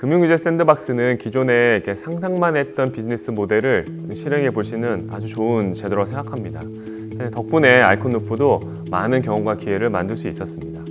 금융규제 샌드박스는 기존에 이렇게 상상만 했던 비즈니스 모델을 실행해 보시는 아주 좋은 제도라고 생각합니다. 덕분에 아이콘루프도 많은 경험과 기회를 만들 수 있었습니다.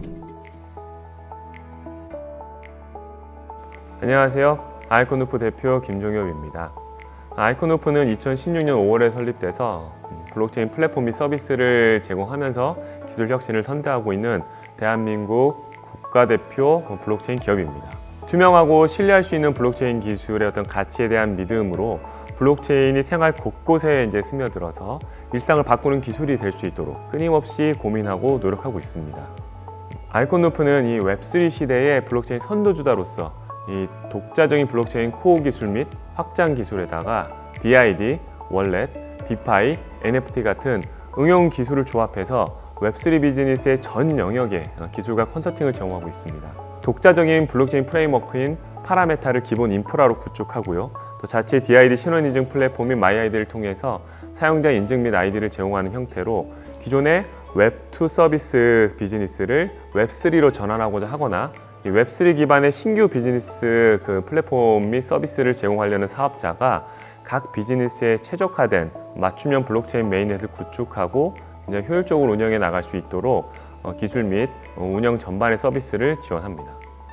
안녕하세요. 아이콘루프 대표 김종엽입니다. 아이콘루프는 2016년 5월에 설립돼서 블록체인 플랫폼 및 서비스를 제공하면서 기술 혁신을 선도하고 있는 대한민국 국가대표 블록체인 기업입니다. 투명하고 신뢰할 수 있는 블록체인 기술의 어떤 가치에 대한 믿음으로 블록체인이 생활 곳곳에 스며들어서 일상을 바꾸는 기술이 될 수 있도록 끊임없이 고민하고 노력하고 있습니다. 아이콘루프는 이 웹3 시대의 블록체인 선도주자로서 이 독자적인 블록체인 코어 기술 및 확장 기술에다가 DID, 월렛, 디파이, NFT 같은 응용 기술을 조합해서 웹3 비즈니스의 전 영역에 기술과 컨설팅을 제공하고 있습니다. 독자적인 블록체인 프레임워크인 파라메타를 기본 인프라로 구축하고요. 또 자체 DID 신원 인증 플랫폼인 마이아이디를 통해서 사용자 인증 및 아이디를 제공하는 형태로 기존의 웹2 서비스 비즈니스를 웹3로 전환하고자 하거나 웹3 기반의 신규 비즈니스 플랫폼 및 서비스를 제공하려는 사업자가 각 비즈니스에 최적화된 맞춤형 블록체인 메인넷을 구축하고 효율적으로 운영해 나갈 수 있도록 기술 및 운영 전반의 서비스를 지원합니다.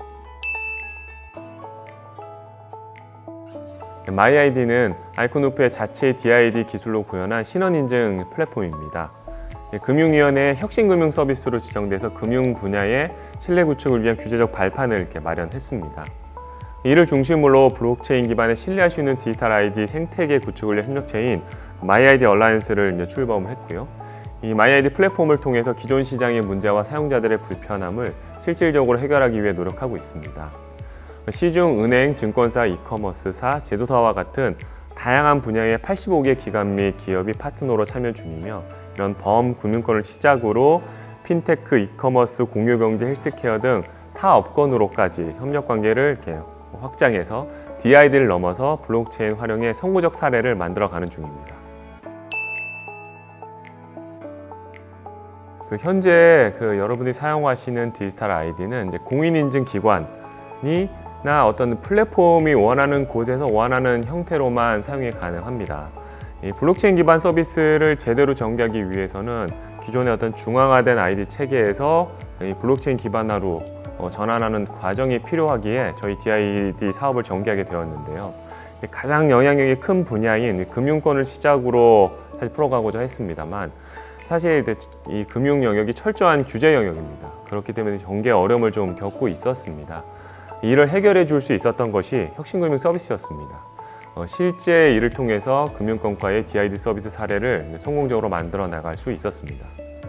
마이아이디는 아이콘루프의 자체 DID 기술로 구현한 신원인증 플랫폼입니다. 금융위원회의 혁신금융 서비스로 지정돼서 금융 분야의 신뢰 구축을 위한 규제적 발판을 마련했습니다. 이를 중심으로 블록체인 기반의 신뢰할 수 있는 디지털 아이디 생태계 구축을 위한 협력체인 마이아이디 얼라이언스를 출범을 했고요. 이 마이아이디 플랫폼을 통해서 기존 시장의 문제와 사용자들의 불편함을 실질적으로 해결하기 위해 노력하고 있습니다. 시중 은행, 증권사, 이커머스사, 제조사와 같은 다양한 분야의 85개 기관 및 기업이 파트너로 참여 중이며 이런 범금융권을 시작으로 핀테크, 이커머스, 공유경제, 헬스케어 등 타 업권으로까지 협력 관계를 확장해서 DID를 넘어서 블록체인 활용의 선구적 사례를 만들어가는 중입니다. 현재 여러분이 사용하시는 디지털 아이디는 공인인증기관이 어떤 플랫폼이 원하는 곳에서 원하는 형태로만 사용이 가능합니다. 이 블록체인 기반 서비스를 제대로 전개하기 위해서는 기존의 어떤 중앙화된 아이디 체계에서 이 블록체인 기반화로 전환하는 과정이 필요하기에 저희 DID 사업을 전개하게 되었는데요. 가장 영향력이 큰 분야인 금융권을 시작으로 사실 풀어가고자 했습니다만 사실 이 금융 영역이 철저한 규제 영역입니다. 그렇기 때문에 전개 어려움을 좀 겪고 있었습니다. 이를 해결해 줄 수 있었던 것이 혁신금융 서비스였습니다. 실제 이를 통해서 금융권과의 DID 서비스 사례를 성공적으로 만들어 나갈 수 있었습니다.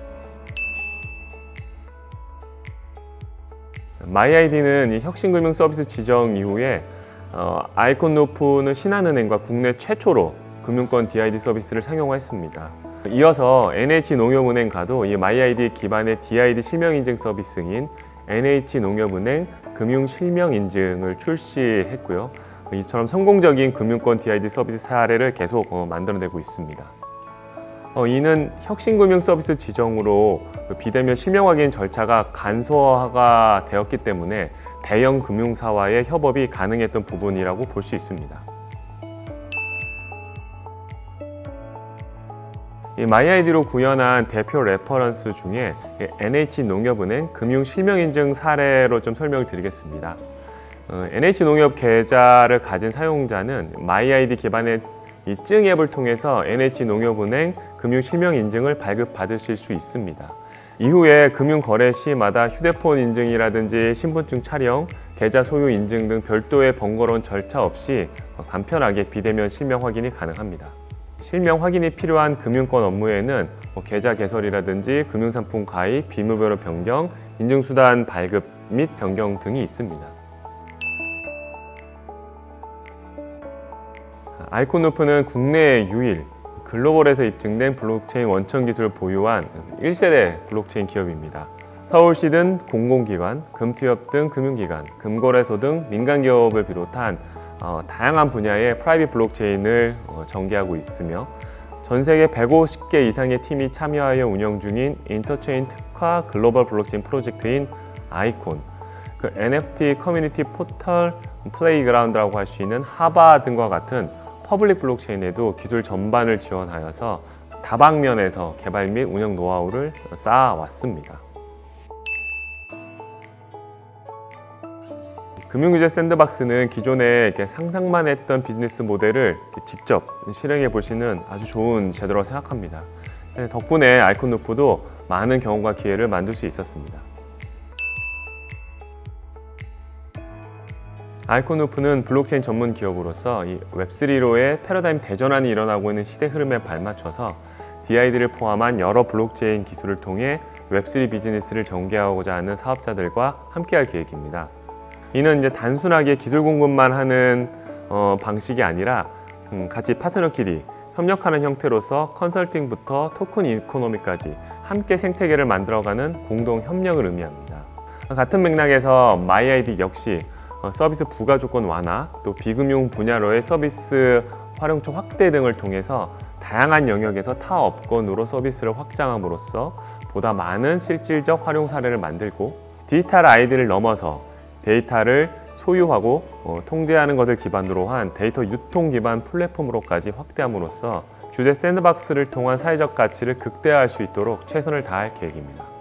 마이아이디는 이 혁신금융 서비스 지정 이후에 아이콘루프는 신한은행과 국내 최초로 금융권 DID 서비스를 상용화했습니다. 이어서 NH농협은행과도 이 마이아이디 기반의 DID 실명인증 서비스인 NH농협은행 금융실명인증을 출시했고요. 이처럼 성공적인 금융권 DID 서비스 사례를 계속 만들어내고 있습니다. 이는 혁신금융 서비스 지정으로 비대면 실명 확인 절차가 간소화가 되었기 때문에 대형 금융사와의 협업이 가능했던 부분이라고 볼 수 있습니다. 이 마이아이디로 구현한 대표 레퍼런스 중에 NH농협은행 금융실명인증 사례로 좀 설명을 드리겠습니다. NH농협 계좌를 가진 사용자는 마이아이디 기반의 이 증 앱을 통해서 NH농협은행 금융실명인증을 발급받으실 수 있습니다. 이후에 금융거래 시마다 휴대폰 인증이라든지 신분증 촬영, 계좌 소유 인증 등 별도의 번거로운 절차 없이 간편하게 비대면 실명 확인이 가능합니다. 실명 확인이 필요한 금융권 업무에는 계좌 개설이라든지 금융상품 가입, 비밀번호 변경, 인증수단 발급 및 변경 등이 있습니다. 아이콘루프는 국내 유일 글로벌에서 입증된 블록체인 원천 기술을 보유한 1세대 블록체인 기업입니다. 서울시 등 공공기관, 금투협 등 금융기관, 금거래소 등 민간기업을 비롯한 다양한 분야의 프라이빗 블록체인을 전개하고 있으며 전 세계 150개 이상의 팀이 참여하여 운영 중인 인터체인 특화 글로벌 블록체인 프로젝트인 아이콘, 그 NFT 커뮤니티 포털, 플레이그라운드라고 할 수 있는 하바 등과 같은 퍼블릭 블록체인에도 기술 전반을 지원하여서 다방면에서 개발 및 운영 노하우를 쌓아왔습니다. 금융규제 샌드박스는 기존에 상상만 했던 비즈니스 모델을 직접 실행해 보시는 아주 좋은 제도라고 생각합니다. 덕분에 아이콘루프도 많은 경험과 기회를 만들 수 있었습니다. 아이콘루프는 블록체인 전문 기업으로서 이 웹3로의 패러다임 대전환이 일어나고 있는 시대 흐름에 발맞춰서 DID를 포함한 여러 블록체인 기술을 통해 웹3 비즈니스를 전개하고자 하는 사업자들과 함께할 계획입니다. 이는 이제 단순하게 기술 공급만 하는 방식이 아니라 같이 파트너끼리 협력하는 형태로서 컨설팅부터 토큰 이코노미까지 함께 생태계를 만들어가는 공동 협력을 의미합니다. 같은 맥락에서 마이아이디 역시 서비스 부가 조건 완화, 또 비금융 분야로의 서비스 활용처 확대 등을 통해서 다양한 영역에서 타 업권으로 서비스를 확장함으로써 보다 많은 실질적 활용 사례를 만들고 디지털 아이디를 넘어서 데이터를 소유하고 통제하는 것을 기반으로 한 데이터 유통 기반 플랫폼으로까지 확대함으로써 규제 샌드박스를 통한 사회적 가치를 극대화할 수 있도록 최선을 다할 계획입니다.